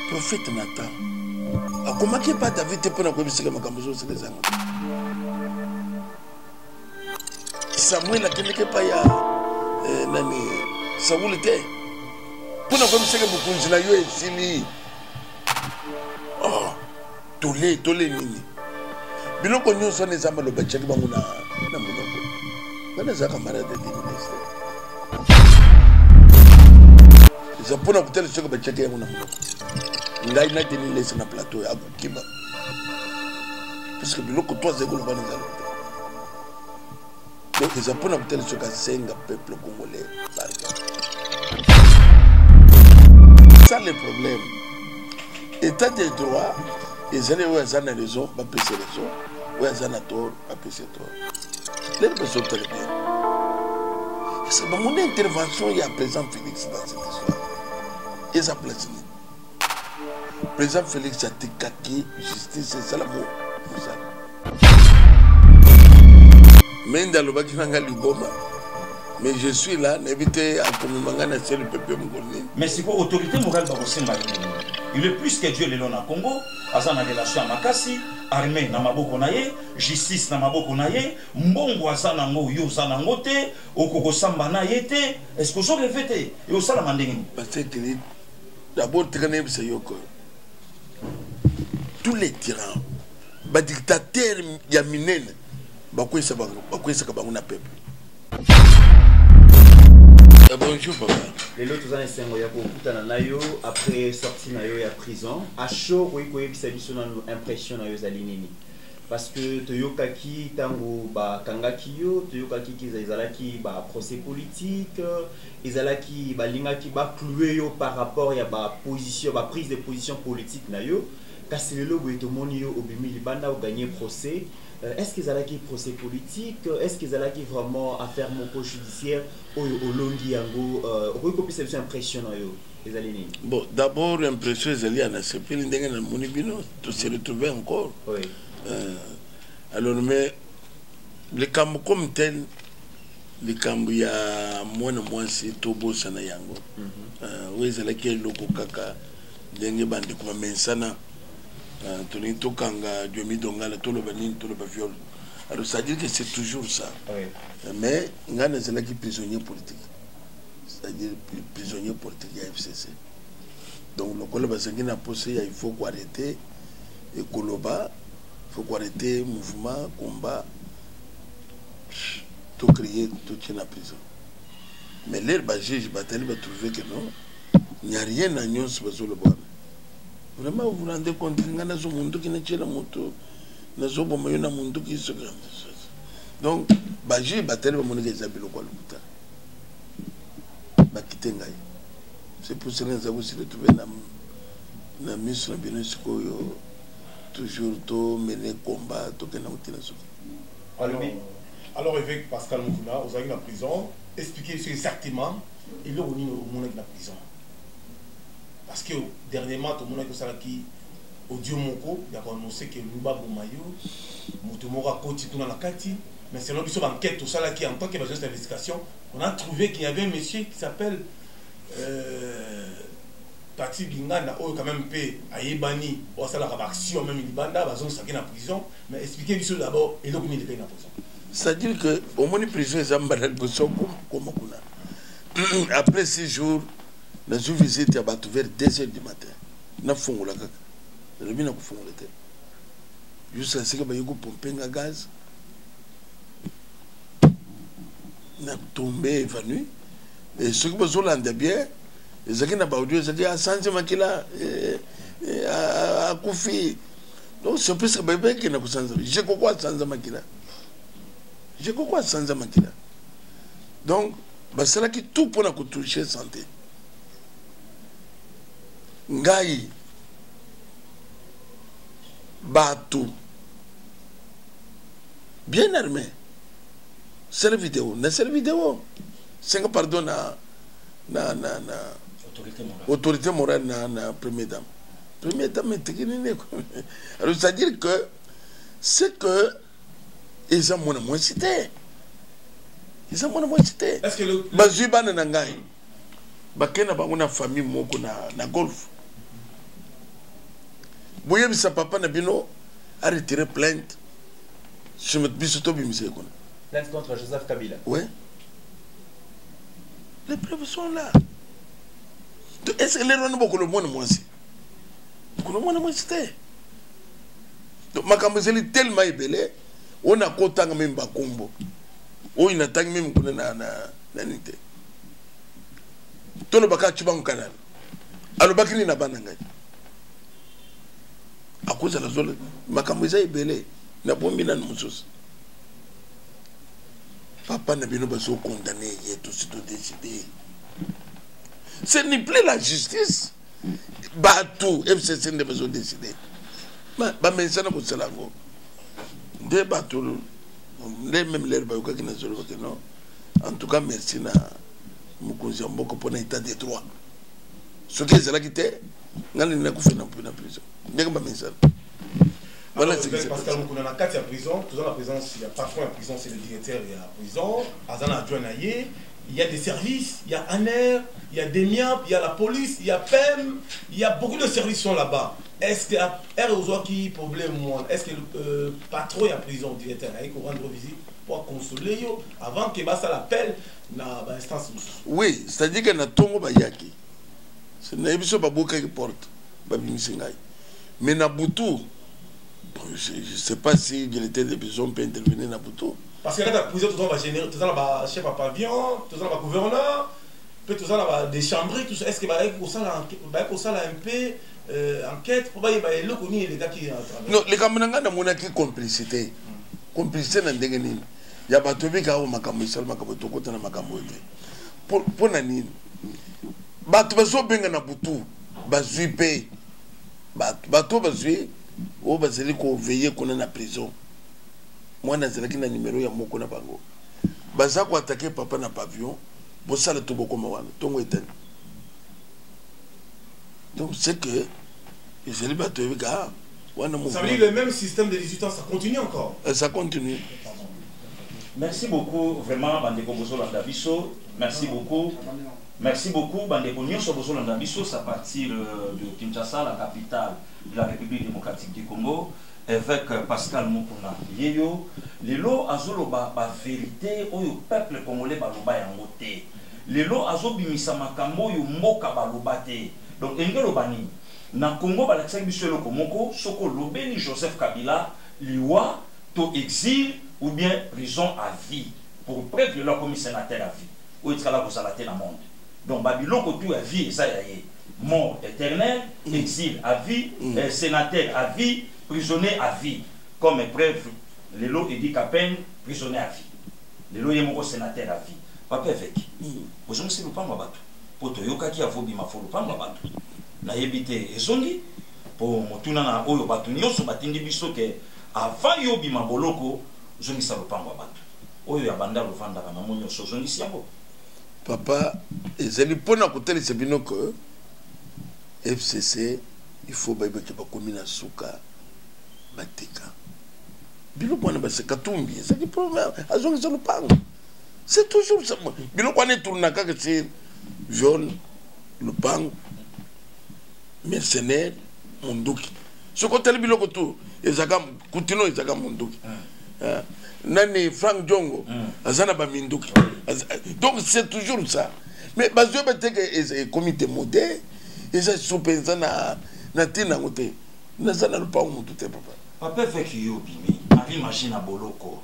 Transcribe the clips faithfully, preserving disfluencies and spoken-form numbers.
prophète Nathan akomaki pa David te pona koyebisika makambo zose lezanga Samuel akendeke pa ya eh, nani Saul te pona koyebisika mokonzi na yo esili oh tole tole nini biloko nyonso na ezamba loba tshaki bango na na monoko bana za camarade de ministre za pona kutela tshaka ba tshaki yango na monoko ngai na teni laisse na plateau ya kukiba parce que biloko toi zeko loba na zalo donc za pona kutela tshaka senga peuple congolais ça le problème état de droit ils allaient où ils ont raison pas passer raison où ils ont tort pas passer tort les personnes très bien c'est bon mon intervention il y a président Félix dans cette histoire et ça place président Félix a été caqué justice c'est ça la mot mais dans le bakina liboma mais je suis là n'évitez à commémorer na seul peuple mongolais mais c'est quoi autorité morale ba kosemba il est plus que Dieu le long na Congo azana relation à makasi armée na maboko na ye justice na maboko na ye mbongo azana ngo yo zana ngote okoko samba na yete est-ce que so revete yo sala mandenge parce que d'abord traîner c'est yoko tous les tyrans ba dictateurs ya minene ba ko isa ba ko isa ka ba na peuple. Bonjour papa. Les autres années c'est ngoya ko kutana nayo après sortie nayo ya prison à chaud ko ko yebisa biso na impression nayo za linini parce que toyokaki tango ba kangaki yo toyokaki kiza izalaki ba procès politique izalaki ba lingaki ba clouer yo par rapport ya ba position ba prise de position politique nayo kasi lelo boye to moni yo obimi libanda o gagner procès. Est-ce qu'ils allaient qui procès politique? Est-ce qu'ils allaient qui vraiment affaire moko judiciaire au longi yango? Au quoi c'est une impression les alignés? Bon, d'abord l'impression les alliés à ce pays n'engagent pas mon ibino, tout se retrouver encore. Oui. Alors mais les camps comme tel, les camps il y a moins ou moins c'est tout beau ça na yango. Oui, ils allaient qui loko kaka, dengue bandi comme mensana. Tony Tokanga, Diomi Dongala, tout le Benin, tout le Baviol. Alors ça veut dire que c'est toujours ça. Oui. Mais il y a des prisonniers politiques. C'est-à-dire prisonniers politiques à F C C. Donc le collègue Basangin a posé, il faut arrêter et Koloba, il faut arrêter le mouvement, combat, tout crier, tout tient en prison. Mais l'herbe juge Batel va trouver que non, il n'y a rien à nous sur le bois. Vraiment, vous vous rendez compte qu'il y a des gens qui ne sont pas moto, des gens qui ne sont pas moto. Donc, Baji Batel va monter les habits locaux. C'est pour cela que nous avons aussi retrouvé dans la mission de l'UNESCO, toujours tout mener combat, tout ce qui est alors, alors, évêque Pascal Moukouna, vous avez la prison, expliquez exactement, il est au monde de la prison. Parce que dernièrement, tout le monde a dit que Audio Moko, il a annoncé que Luba Boumayo, Moutomora Koti tout dans la Kati, mais c'est une enquête, tout ça là qui en tant que besoin d'investigation, on a trouvé qu'il y avait un monsieur qui s'appelle euh, Tati Bingana, ou quand même P, Ayebani, ou ça la action même Libanda, basons ça qui est en prison, mais expliquez lui d'abord, et donc il est en prison. C'est-à-dire que au moins les prisonniers sont comme après six jours. La visite a battu vers deux heures du matin. Na fongo la kaka. Le bina ko fongo la jusqu'à ce que ba yego pomper nga gaz. Na tombé évanoui. Et ceux qui besoin l'ande bien, les gens na ba audio ça dit à sanze makila et à Kofi. Donc c'est plus que bébé qui na ko sanze. Je quoi sanze makila. Je quoi sanze makila. Donc ba c'est là qui tout pour na ko toucher santé. Ngai Batou bien armé. C'est la vidéo. C'est la vidéo. C'est que pardon na na na na autorité morale. Autorité morale na na première dame. Première dame est technique. Alors c'est à dire que c'est que ils ont moins moins cité. Ils ont moins moins cité. Est-ce que le Bazuba na ngai bakena bango na famille moko na na golf. boye bisa papa na bino a retiré plainte je me biso to bimise ko Plainte contre Joseph Kabila. ouais les preuves sont là est-ce que les gens beaucoup le monde moi aussi beaucoup le monde moi c'était donc makambo zeli tellement ebele on a kotanga même bakombo o ina tangi même kuna na na na nite tolo baka chibangu kanal alo bakini na bana ngai akoza la zone makambo za ebele na bombi na mususu papa na bino baso condamné yetu sito décidé ce n'est plus la justice batou F C C ne besoin décider ba ba mensana ko salango de batou les même l'air ba ko kina zolo ko non en tout cas merci na mukonzi mboko pona état de droit ce qui est là qui était ngani na ko fait na prison ndenge ba mensana voilà c'est parce que nous on a quatre à prison tout dans la prison il y a patron à prison c'est le directeur et à prison azana adjoint naïe il y a des services, il y a A N E R, il y a Demiap, il y a la police, il y a P E M, il y a beaucoup de services sont là-bas. Est-ce que R qui problème moi est-ce que le euh, patron est en prison directeur il faut rendre visite pour consoler yo avant que ça l'appelle na instance. Oui, c'est-à-dire que na tongo ba yaki. C'est na biso ba boka qui porte ba bimisingai. Mais na butu je ne sais pas si il était de besoin peut intervenir na butu. Parce que là, tu as posé tout ça, général, tout ça, là, chef à pavillon, tout ça, là, gouverneur, puis tout ça, là, des chambres, tout ça. Est-ce que bah, ça, là, un peu enquête pour bah, le connaît les gars qui. Non, les camarades n'ont pas de complicité. Complicité dans des gens. Il y a pas de trucs à makambo, seul makambo, tout côté na makambo. Pour pour nani. Bato baso benga na butu, bazui pe. Bato bato bazui, o bazeli ko veiller qu'on est na prison. Moi nazalaki na numéro ya moko na bango baza ko attaquer papa na pavillon bo sala to boko mawana tongo etani donc c'est que je li bato ebika wana mo ça veut dire le même système de dix-huit ans ça continue encore et ça continue. Merci beaucoup vraiment bandeko bozolanda biso merci beaucoup merci beaucoup bandeko nyonso bozolanda biso à partir de Kinshasa la capitale de la République démocratique du Congo avec Pascal Mukuna yeyo lelo azoloba ba vérité oyo peuple congolais baloba yango te lelo azobimisa makambo oyo mboka baloba te donc engelo bani na Congo balakisa biso eloko moko soko lobeli Joseph Kabila liwa to exil ou bien prison à vie pour preuve leur commis sénateur à vie ou être là vous allez dans monde donc babiloko tout à vie ça y est mort éternel exil à vie mm. sénateur à vie prisonnier à vie comme preuve les lots et dit qu'à peine prisonnier à vie les lots est mon sénateur à vie papa avec vous avez le pas ma pour to yoka qui a vobi ma folo pas ma bateau na yebité et zongi pour motuna na oyo batu nyoso batindi biso ke avant yobi ma boloko zongi sa le pas ma bateau oyo ya banda le vanda na monyo so zongi siango papa ezali pona koteli sebino que F C C il faut ba ibeke ba komina suka batika bilo kwana ba se katumbi c'est qui problème azongi za lupango c'est toujours ça bilo kwana tourna ka que c'est jaune lupango mercenaire munduki ce côté le bilo ko tout ezaka kutino ezaka munduki nani Frank Jongo azana ba minduki donc c'est toujours ça mais bazo beteke est comité modèle et ça sopenza na na tina ngote na sana lupango mutu te papa. Papa avec Yobimi, Marie Machine à Boloko.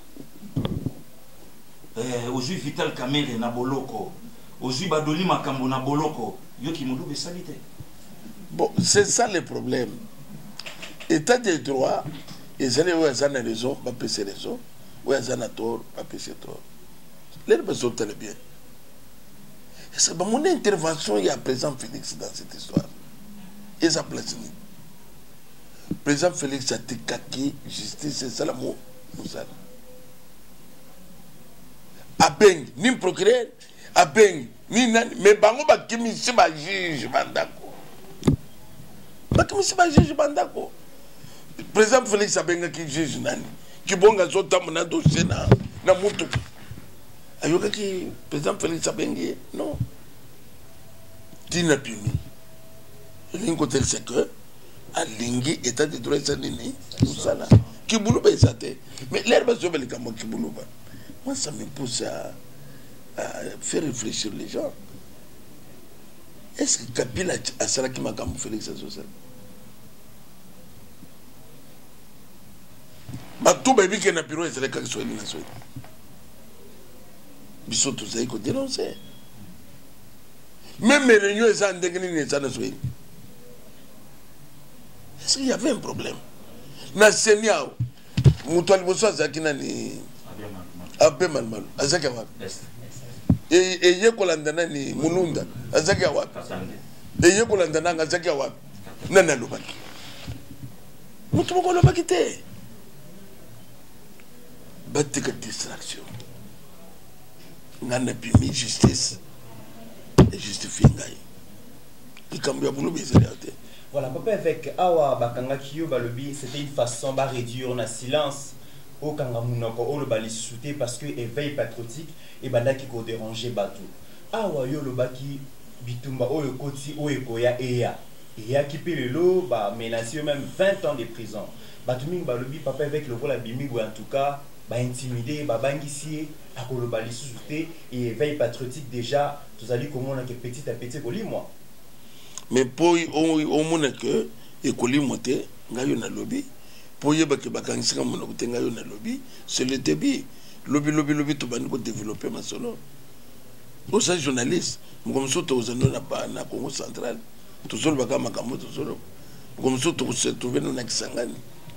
Eh, aujourd'hui Vital Kamele na Boloko. Aujourd'hui Badoli Makambo na Boloko. Yoki Moudou salité. Bon, c'est ça le problème. État de droit, ils allaient où ils ont raison, pas passer raison. Où ils ont tort, pas passer tort. Les personnes très bien. C'est mon intervention il y a présent Félix dans cette histoire. Et ça place. Président Félix a été kaki, justice, c'est ça le mot. Abeng, ni procureur, abeng, ni nani, mais bango ba kimi si ba juge bandako. Ba kimi si ba juge bandako. Président Félix abenga ki juge nani, ki bonga zota mona dossier na na mutu. Ayoka ki président Félix abengi, non. Tina puni. L'incotel c'est que alingi état de droit ça nini tout ça là kibulu ba ça mais l'air ba zo belika mo kibulu ba moi ça me pousse à, à faire réfléchir les gens. Est-ce que Kabila a ça qui m'a comme Félix Social ba tout baby qui na bureau c'est le cas soit na soit biso tout ça il faut dénoncer même les réunions ça ndengeni ça na soit. Est-ce qu'il y avait un problème na seniao mutwali boso zakina ni abe malmal azaki wa e e yekolandana ni mununda azaki wa e yekolandana azaki wa nana lobaki mutu moko lobaki te batika distraction ngana pimi justice et justifie ngai ikambia bulu bizalate. Voilà, papa avec Awa Bakanga Kiyo Balobi, c'était une façon de réduire le silence au Kangamunoko, au Bali souté parce que éveil patriotique et banda qui ko déranger bateau. Awa yo le baki bitumba o yo koti o ekoya eya. Eya qui peut le lot ba menacer même vingt ans de prison. Batuming Balobi papa avec le rôle abimi ou en tout cas ba intimider ba bangisi à ko le Bali souté et éveil patriotique déjà tous allez comment on a que petit à petit ko li moi. Mais pour au monde que écoli monté ngayo na lobby pour yeba ke bakanisika mona ko ngayo na lobby c'est le début lobby lobby lobby to bani ko développer ma solo au ça journaliste comme ça to zano na pa na Congo central to solo baka makambo to solo comme ça to se trouver na Kisangani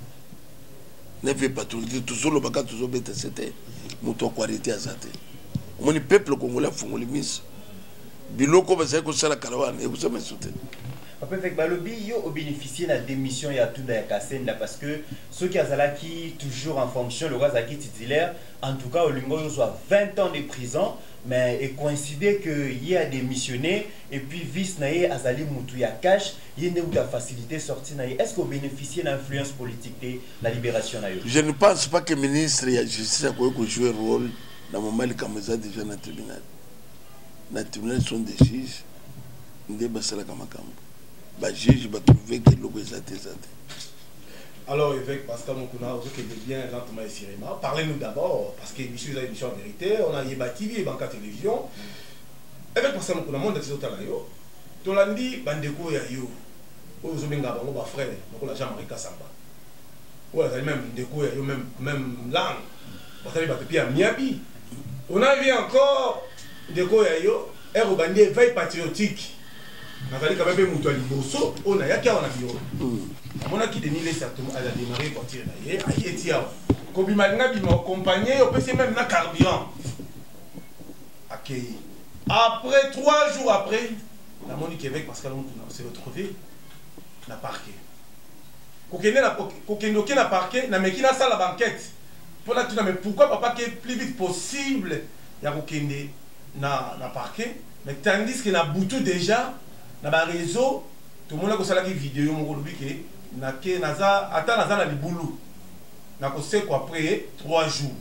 ne fait pas tout to solo baka to zo beta c'était moto qualité azate mon peuple congolais fongoli mis biloko ba ko sala karawana et vous avez soutenu papa avec Balobi yo au bénéficier de la démission ya tout da Kasenda parce que ceux qui azala qui toujours en fonction le roi Zaki titulaire en tout cas au lingo soit vingt ans de prison mais et coïncider que il a démissionné et puis vice naé azali mutu ya cash il ne ou la facilité sortie naé est-ce qu'on bénéficier d'influence politique de la libération naé. Je ne pense pas que le ministre de la justice a joué un rôle dans le moment comme ça déjà dans le tribunal. Les tribunaux sont des juges, des basala kamakambo. Les juges vont trouver que l'eau est zate zate. Alors, évêque Pascal Mokuna, vous qui bien lentement et sérieusement, parlez-nous d'abord, parce que monsieur a émission en vérité, on a Yeba T V et Banca Télévision. Évêque Pascal Mokuna, monde de Totalayo, Tolandi, Bandeko Yayo, vous avez un frère, donc on a Jean-Marie Kassamba. Vous avez même Ndeko Yayo, même langue, vous avez battu à Miabi. On a vu encore. Ndeko yayo er obandi éveil patriotique nazali quand même mutu liboso on a yaki on a biro amona ki Denis les certainement a démarré partir d'ailleurs ayi etia ko bima nga bima accompagner au pc même na carburant accueilli après trois jours après la Monique évêque parce qu'elle on s'est retrouvé na parquet ko kende na ko kende na parquet na meki na sala banquette pour la mais pourquoi papa que plus vite possible ya ko kende na na parquet mais tandis que na boutou déjà na ba réseau tout le monde a ko sala ki vidéo mo lobi ke na ke naza ata naza na libulu na ko se ko après trois jours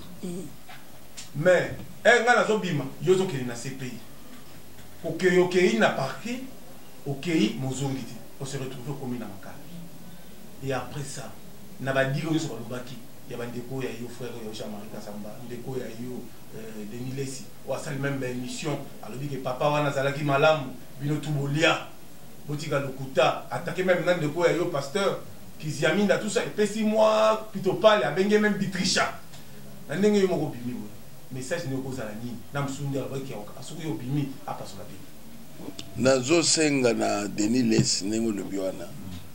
mais un nga nazo bima yozo ke na C P I OK OK na parquet OK mozongi ti on se retrouve comme na makala et après ça na ba digo so ba lobaki ya ba ndeko ya yo frère ya Jean-Marie Kassamba ndeko ya yo Denis Lessi ou à ça même émission alors dit que papa wana zalaki malamu bino tubolia botika lokuta attaquer même nan de quoi yo pasteur qui ziamina tout ça et puis six mois plutôt pas la benge même bitricha na ndenge yo moko bimi message ne ko zala ni na msundi abaki asuku yo bimi apa so la bimi nazo senga na Denis Lessi nengo lobi wana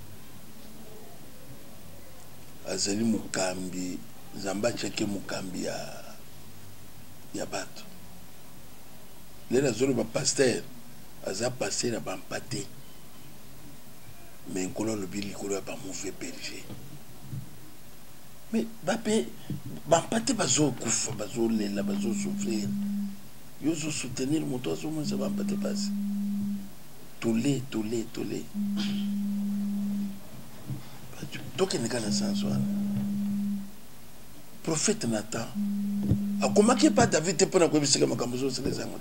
azali mukambi zamba cheke mukambi ya ya bato les nazolo ba pasteur aza passer na bampate mais nkolo le bili kolo ba mauvais berger mais bape bampate bazo kufa bazo lela bazo souffrir yo zo soutenir moto azo mo sa bampate passe tolé tolé tolé donc il n'y a pas de sens prophète Nathan a comment qu'il pas David pour la commission comme comme ça les amours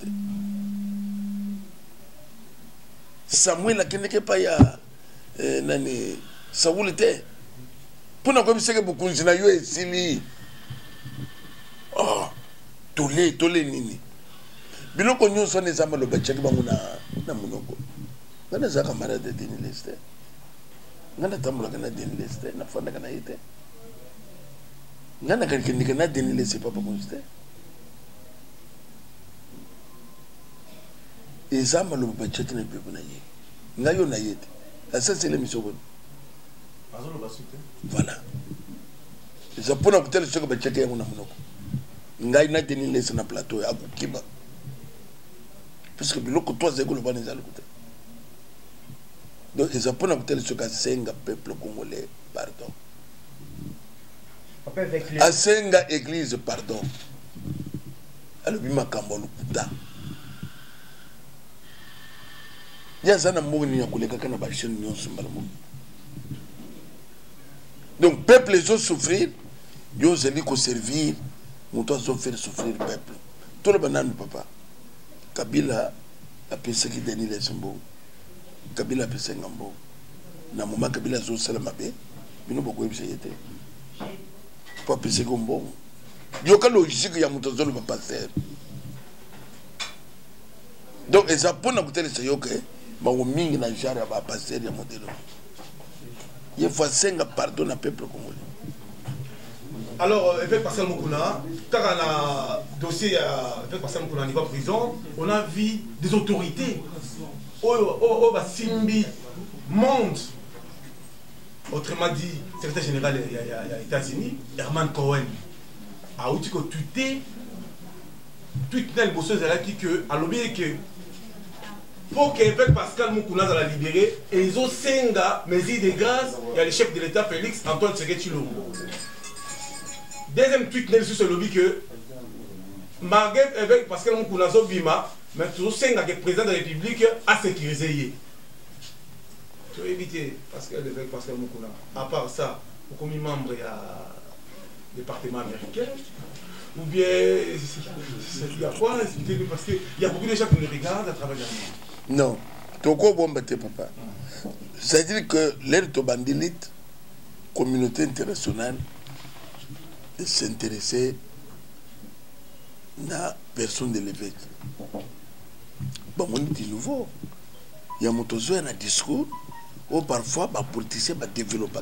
Samuel a qu'il n'est pas ya nani saouli te mpona koyebiseke bokonzi na yo esili oh tole tole nini biloko nyonso wana eza maloba tiaki bango na monoko nga naza camarade de Denis Leste nga natambolaka na Denis Leste nafandaka na ye te nga nakendeka na Denis Leste pa bakonzi te eza maloba batiaki na pepe na ye nga yo na ye te asasele miso bona voilà eza mpona kotala soki batiaki yango na monoko ngai na Denis Leste na plateau akokima puisque biloko to azali koloba na ezali kote donc eza mpona kotala soki asenga peuple congolais pardon asenga église pardon alobi makambo ya lokuta ye aza na mbongo nini ya kolekaka na bachaine nyonso mbala moko donc peuple ezosouffrir yo ozali koservir moto azofaire souffrir peuple toloba nanu papa Kabila apesaki Denis Leste mbongo Kabila apesenga mbongo na moma Kabila azosala mabe bino bokoyebisa ye te po apesaki mbongo yoka logique ya moto azoloba paster donc eza mpona kotelesa yo ke bango mingi na genre ya bapaster ya modelo ye faut asenga pardon na peuple congolais. Alors, avec Pascal Moukouna, quand on a dossier avec Pascal Moukouna au niveau de prison, on a vu des autorités au Simbi monde. Autrement dit, secrétaire général des États-Unis, Herman Cohen, a dit que tu t'es tout le monde qui que a lobbyé que pour qu'avec Pascal Moukouna la libérer, et ils ont cinq mesures de grâce, il y a le chef de l'État Félix Antoine Tshisekedi Tshilombo. Deuxième tweet sur ce lobby que malgré avec Pascal Moukouna Bima, mais toujours cinq que le président de la République a sécurisé. Tu veux éviter Pascal avec Pascal Moukouna. À part ça, pour combien de membres il y a le département américain ou bien il y a quoi? Parce qu'il y a beaucoup de gens qui nous regardent à travers le monde. Non, tu as bon papa. C'est-à-dire que l'aide de bandilite, communauté internationale, de s'intéresser à la personne de l'évêque. Bon, on dit nouveau. Il y a un discours où parfois les politiciens développent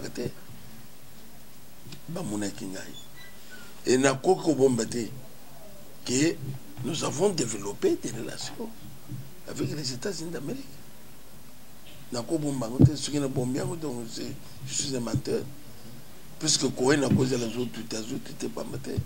et na koko bombate que nous avons développé des relations avec les États-Unis d'Amérique. Na koko bombate ce qui na bombia donc je suis un menteur puisque Cohen a causé les autres tout azut était pas maté.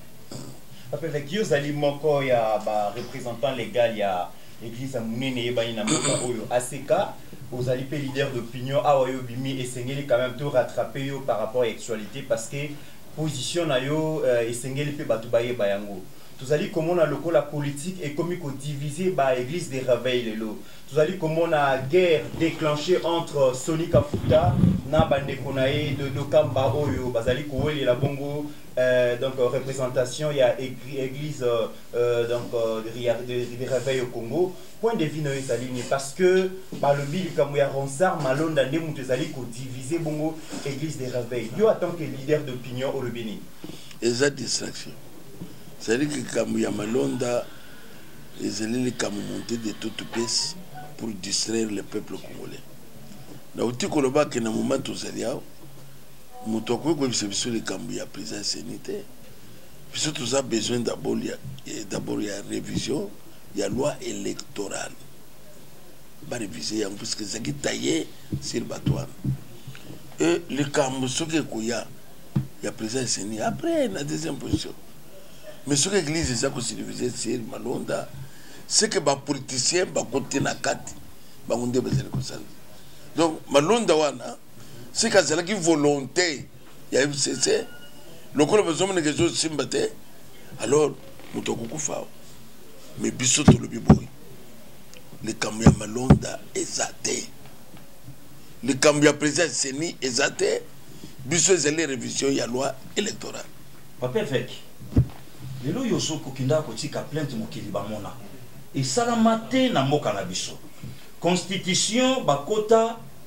Avec yo zali moko ya ba représentant légal ya église à Mounene yebani na moko oyo A C K aux alliés leaders d'opinion awayo bimi esengeli quand même tout rattraper yo par rapport à l'actualité parce que position na yo esengeli pe batu baye bayango tous allez comment on a le la politique et comme il faut diviser ba église des réveils lelo tous allez comment on a guerre déclenchée entre Soni Kafuta na bande konae de Dokamba oyo bazali koeli la bongo donc représentation il y a église euh, donc des réveils au Congo point de vue noé saligné parce que par le bill comme il y a Ronsard Malonda ne mutezali ko diviser bongo église des réveils yo en tant que leader d'opinion au Bénin eza distraction c'est-à-dire que comme il y a Malonda ils allaient comme monter de toutes pièces pour distraire le peuple congolais na uti koloba que na moment tozaliao moto ko ko biso le kambu ya président sénité puisque tout ça besoin d'abord il y a d'abord il y a révision il y a loi électorale ba réviser en puisque ça qui taillé sur Batouane et le kambu ce que koya il y a président sénité après la deuxième position mais ce que l'église ça ko diviser sur Malonda c'est que ba politicien ba côté na kati ba ngonde bazali ko sala donc Malonda wana c'est que c'est la volonté il y a eu c'est le corps besoin de quelque chose simbaté alors mutoko kufa mais biso to le biboy le cambia Malonda ezate le cambia président seni ezate biso ezali révision ya loi électorale papa avec lelo yoso kokinda ko tika plainte mokili bamona et salamate na mboka na biso constitution bakota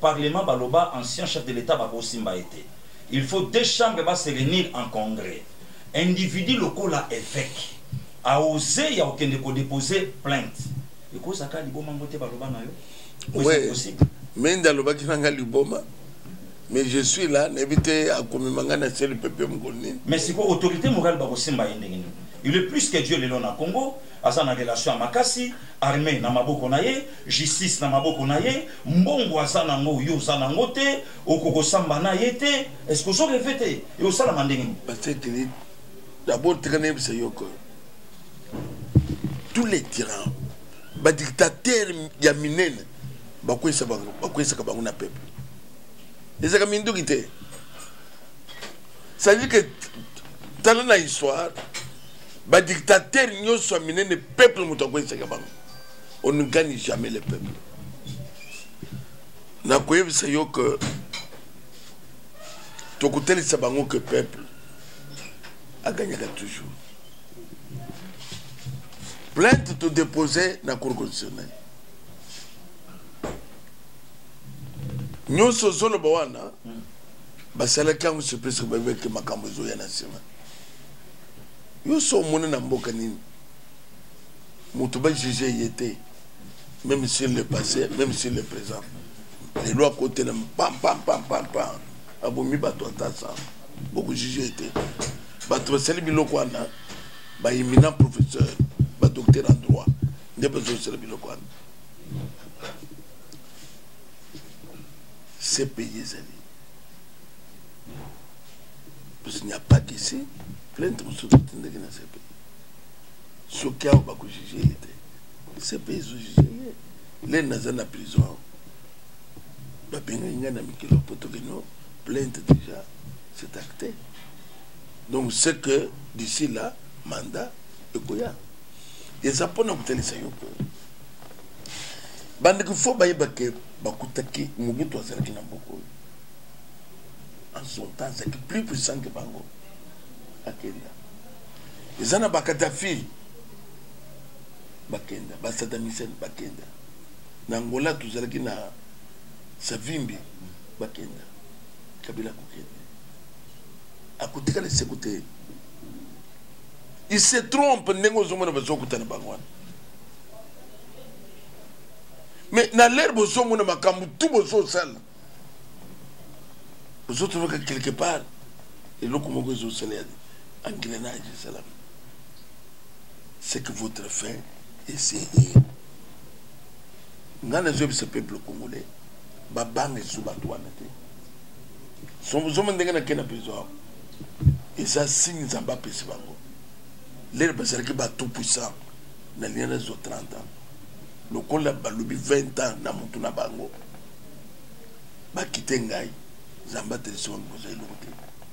Parlement Baloba, ancien chef de l'État, Bakosimba était. Il faut deux chambres va se réunir en congrès. Individu local là évêque a osé, il y a aucun de déposer plainte. Et quoi ça a liboma moté Baloba na yo? Oui, mais dans le bac n'a liboma. Mais je suis là, n'évitez à commémorer c'est le peuple mongolien. Mais c'est quoi autorité morale Bakosimba yendengeni? Il est plus que Dieu le long à Congo, à sa relation à Makassi, armée na maboko na ye, justice na maboko na ye, mbongo azana ngo yo zana ngote, okoko samba na yete, est-ce que vous avez fait et au sala mandengeni? Parce que d'abord traîner c'est yoko. Tous les tyrans, les dictateurs yaminene, bakwe sa bango, bakwe sa kabango na peuple. Et ça comme une quitté. Ça veut dire que dans la histoire, les dictateurs n'y sont amenés le peuple mutokwe sa kabango. On ne gagne jamais le peuple. Na koyev sa yo que tokuteli sa bango que peuple a gagné toujours. Plainte tout déposée dans la Cour constitutionnelle. Nous sommes les gens basala kangu surprise bebe ke makambo zo ya nasema. Yo so mona na mboka nini. Mutu ba juger yete même sur le passé, même sur le présent. Les lois côté na pam pam pam pam pam. Abomi bato atasa. Beaucoup juger yete. Bato basali biloko wana ba éminent professeur, ba docteur en droit. Ne besoin de biloko wana. C'est payé, ça dit. Parce qu'il n'y a pas d'ici, plein de choses qui sont dans ce pays. Ce qui a été jugé, c'est payé, c'est jugé. Les nazis en prison, plainte déjà, c'est acté. Donc c'est que d'ici là, mandat, et quoi. Et ça peut nous coûter ça. Bande qu'il faut bailler baquer. Bakutaki Mugitu Azalaki Namboko. En son temps, c'est plus puissant que Bango. Akenda. Les ana Bakatafi. Bakenda. Basadamisen Bakenda. Nangola Tuzalaki na Savimbi. Bakenda. Kabila Kukende. Akutika les sécurité. Il se trompe, Nengo Zomona Bazokutana Bangwan. Mais dans l'air, vous avez un makambu, tout vous avez sale. Vous avez quelque part, et là, comme vous avez sale, engrenage, c'est que votre fin, essayez. Nous avons ce peuple congolais, babang et soubatouane. Son vous avez dit que prison. Et ça signe Zamba Pesibango. L'air, c'est que tout puissant, dans les trente ans. Le col a balubi vingt ans na mutu na bango ba kitengai zamba telson vous avez l'autre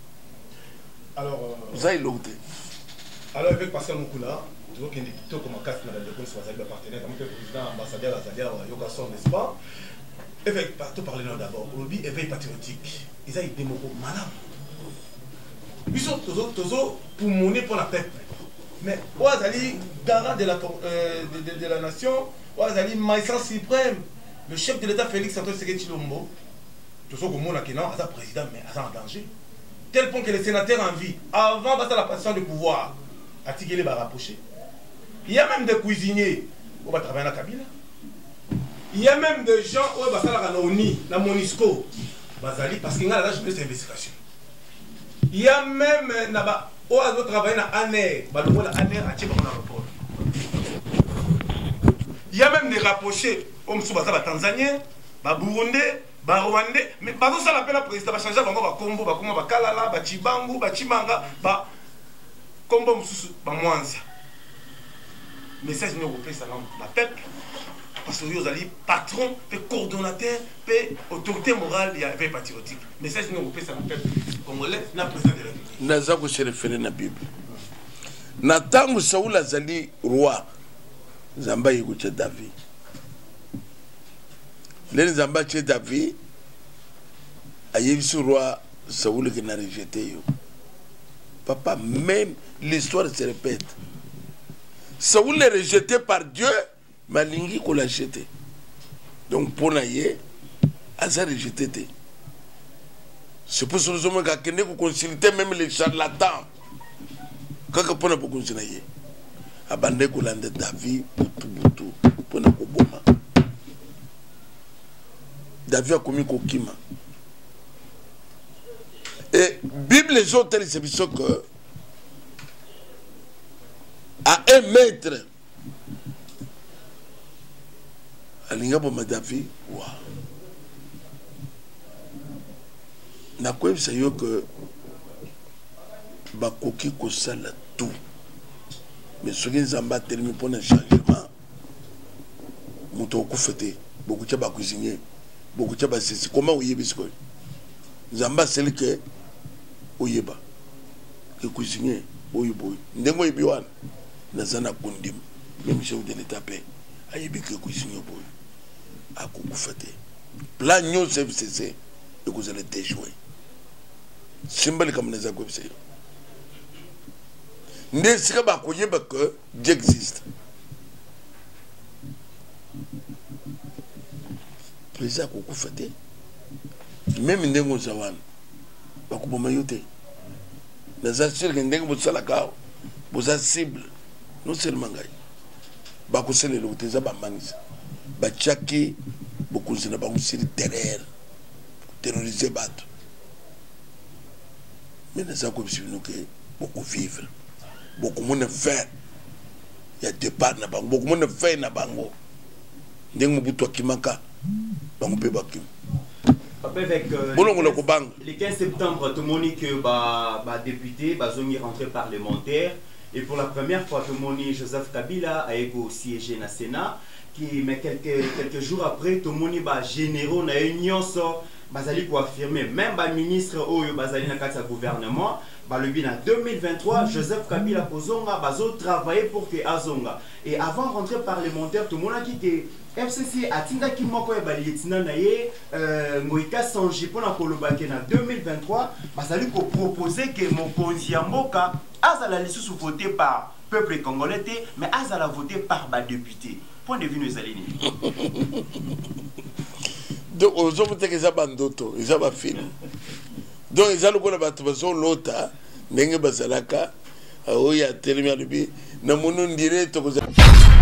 alors vous avez l'autre alors avec Pascal Mukula tu vois qu'il est plutôt comme un casse dans le défense soit partenaire comme le président ambassadeur Azadia Yokason n'est-ce pas avec tout parler d'abord lobby éveil patriotique ils ont des mots malades ils sont toujours toujours pour monnaie pour la peuple mais Ouazali garant de la euh, de, de, de la nation Ouazali magistrat suprême le chef de l'État Félix Antoine Tshisekedi Tshilombo tout ce que mon acquérant à président mais à en danger tel point que les sénateurs en vie avant de la passation de pouvoir à Tigele va rapprocher il y a même des cuisiniers qui vont travailler à Kabila il y a même des gens qui vont travailler à l'ONI la Monisco Bazali parce qu'il y a la jeunesse d'investigation il y a même là-bas où on travaille dans A N R, il y a même des rapprochés, comme les Tanzaniens, les Burundais, les Rwandais, mais par exemple, ça l'appelle la présidente, va changer le Congo, va Congo, va Kalala, va Chibangu, va Chimanga, va Combo Moussou, va Mwanza. Message nous européen, ça la peuple, parce que vous avez patron, puis coordonnateur, puis autorité morale, il y a un patriotique. Message nous européen, ça la peuple. Congolais, na président de la République. Naza ko se référer na Bible. Na tangu Saul azali roi. Zamba yikuche David. Les Zamba che David ayebi roi Saul qui n'a rejeté yo. Papa, même l'histoire se répète. Saul est rejeté par Dieu, mais Lingi ko l'a jeté. Donc pour naïe aza rejeté. C'est pour ça que nous avons consulté même les charlatans. Quand on a beaucoup de choses, abandé kolanda David butu butu pona koboma. David a commis kokima. Et Bible les autres c'est que à un mètre alinga boma David wa na kwebisa yo que bakoki kosala tout. Mais ce qui nous a terminé pour un changement, nous avons fait beaucoup de choses cuisiner, beaucoup de choses. Comment vous y êtes? Nous avons celle que vous y êtes, que cuisiner, vous y êtes. Nous avons dit, nous avons dit, même chef de l'État, vous y êtes que cuisiner, vous y êtes. Vous faites. Plan nous C F C C et vous allez déjouer. Symbole comme nous avons fait. Ne sera pas que Dieu existe. Président Koko Fete, même Ndengo Zawan, Bakubo Mayote, les assure que Ndengo Salakao, vous avez cible, non seulement Gaï, Bakusel et l'Oteza Bamangis, Bachaki, beaucoup de Bakusiri terreur, terroriser Bat. Mais nous avons beaucoup vivre. Beaucoup de monde fait. Il y a des parts na bango. Beaucoup de monde fait na bango. Ndenge mubuto kimaka. Bango pe bakim. Avec euh, le quinze septembre, tout le monde que bah bah député, bah zone rentrée parlementaire. Et pour la première fois, tout le monde Joseph Kabila a été siégé dans le Sénat. Qui mais quelques quelques jours après, tout le monde bah généraux na union so bazali pour affirmer même bah ministre oyo bazali na kati gouvernement. Bah, le bilan deux mille vingt-trois, Joseph Kabila Kozonga bazo travailler pour que Azonga. Et avant de rentrer parlementaire, tout le monde a quitté F C C a tinda ki moko ya balietina na ye euh ngoika sanji pona kolobake na deux mille vingt-trois, bazali ko proposer que mokonzi ya mboka azala lisusu voté par peuple congolais mais azala voté par ba député. Point de vue nous alini. Donc aux hommes que ça bandoto, ils ont pas film. Donc ils ont le bateau bazo lota ndenge bazalaka oya telemi alubi na munu ndire to